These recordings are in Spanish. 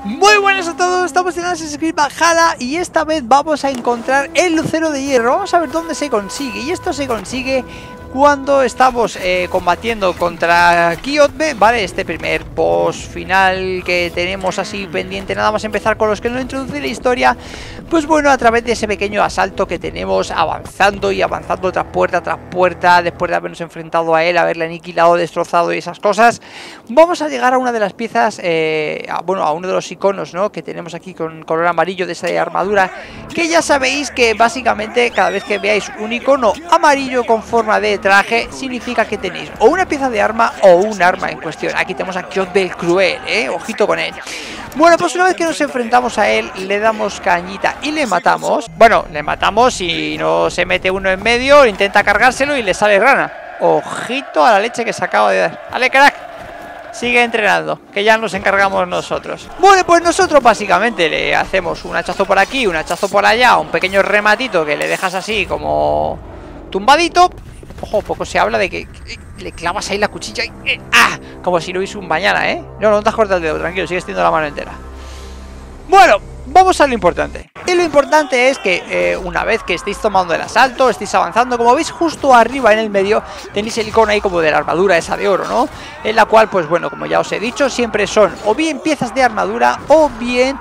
Muy buenas a todos, estamos en Assassin's Creed Valhalla y esta vez vamos a encontrar el lucero de hierro. Vamos a ver dónde se consigue, y esto se consigue cuando estamos combatiendo contra Quixote, ¿vale? Este primer boss final que tenemos así pendiente, nada más empezar con los que no introducen la historia. Pues bueno, a través de ese pequeño asalto que tenemos avanzando y avanzando tras puerta, después de habernos enfrentado a él, haberle aniquilado, destrozado y esas cosas, vamos a llegar a una de las piezas, a uno de los iconos, ¿no?, que tenemos aquí con color amarillo de esa armadura, que ya sabéis que básicamente cada vez que veáis un icono amarillo con forma de traje, significa que tenéis o una pieza de arma o un arma en cuestión. Aquí tenemos a Quixote el Cruel, ojito con él. Bueno, pues una vez que nos enfrentamos a él, le damos cañita y le matamos. Bueno, le matamos y no se mete uno en medio, intenta cargárselo y le sale rana. Ojito a la leche que se acaba de dar. Vale, crack, sigue entrenando, que ya nos encargamos nosotros. Bueno, pues nosotros básicamente le hacemos un hachazo por aquí, un hachazo por allá, un pequeño rematito que le dejas así como tumbadito. Ojo, poco se habla de que le clavas ahí la cuchilla y como si no hubiese un mañana, No te has cortado el dedo, tranquilo, sigues teniendo la mano entera. Bueno, vamos a lo importante. Y lo importante es que una vez que estéis tomando el asalto, estéis avanzando, como veis justo arriba en el medio tenéis el icono ahí como de la armadura esa de oro, ¿no? En la cual, pues bueno, como ya os he dicho, siempre son o bien piezas de armadura o bien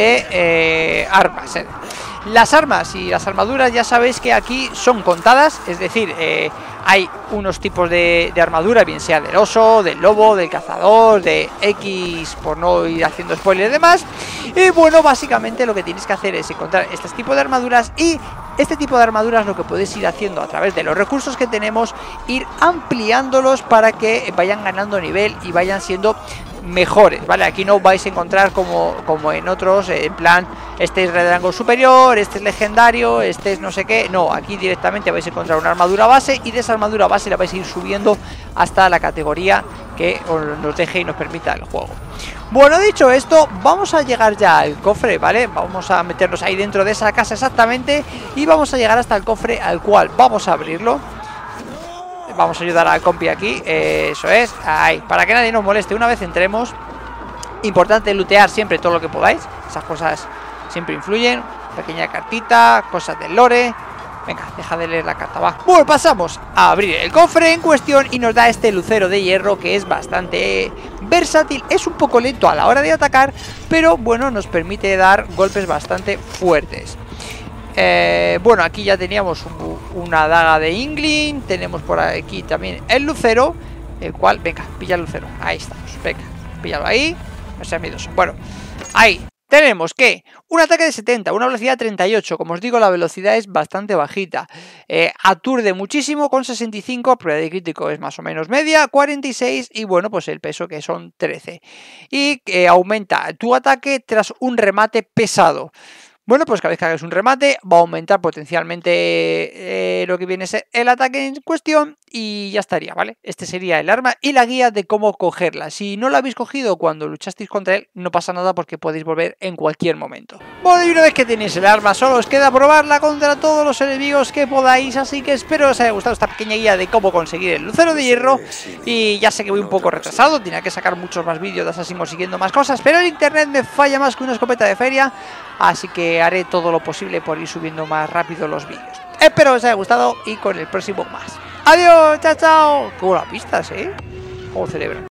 armas. Las armas y las armaduras ya sabéis que aquí son contadas, es decir, hay unos tipos de armadura, bien sea del oso, del lobo, del cazador, de X, por no ir haciendo spoilers y demás. Y bueno, básicamente lo que tenéis que hacer es encontrar este tipo de armaduras, y este tipo de armaduras lo que podéis ir haciendo a través de los recursos que tenemos, ir ampliándolos para que vayan ganando nivel y vayan siendo mejores, ¿vale? Aquí no vais a encontrar como en otros, en plan, este es de rango superior, este es legendario, este es no sé qué. No, aquí directamente vais a encontrar una armadura base, y de esa armadura base la vais a ir subiendo hasta la categoría que nos deje y nos permita el juego. Bueno, dicho esto, vamos a llegar ya al cofre, ¿vale? Vamos a meternos ahí dentro de esa casa exactamente, y vamos a llegar hasta el cofre, al cual vamos a abrirlo. Vamos a ayudar al compi aquí, eso es, ahí, para que nadie nos moleste una vez entremos. Importante lootear siempre todo lo que podáis, esas cosas siempre influyen. Pequeña cartita, cosas del lore. Venga, deja de leer la carta, va. Bueno, pasamos a abrir el cofre en cuestión y nos da este lucero de hierro, que es bastante versátil. Es un poco lento a la hora de atacar, pero bueno, nos permite dar golpes bastante fuertes. Bueno, aquí ya teníamos una daga de Ingling. Tenemos por aquí también el lucero, el cual, venga, pilla el lucero. Ahí estamos, venga, píllalo ahí. No seas miedoso. Bueno, ahí tenemos que un ataque de 70, una velocidad de 38. Como os digo, la velocidad es bastante bajita. Aturde muchísimo con 65. Prueba de crítico es más o menos media, 46. Y bueno, pues el peso, que son 13. Y aumenta tu ataque tras un remate pesado. Bueno, pues cada vez que hagas un remate va a aumentar potencialmente lo que viene a ser el ataque en cuestión, y ya estaría, ¿vale? Este sería el arma y la guía de cómo cogerla. Si no la habéis cogido cuando luchasteis contra él, no pasa nada, porque podéis volver en cualquier momento. Bueno, y una vez que tenéis el arma, solo os queda probarla contra todos los enemigos que podáis, así que espero os haya gustado esta pequeña guía de cómo conseguir el lucero de hierro. Y ya sé que voy un poco retrasado, tenía que sacar muchos más vídeos de Assassin's consiguiendo más cosas, pero el internet me falla más que una escopeta de feria, así que haré todo lo posible por ir subiendo más rápido los vídeos. Espero os haya gustado, y con el próximo más. Adiós, chao, chao. Qué buenas pistas, ¿Cómo celebran?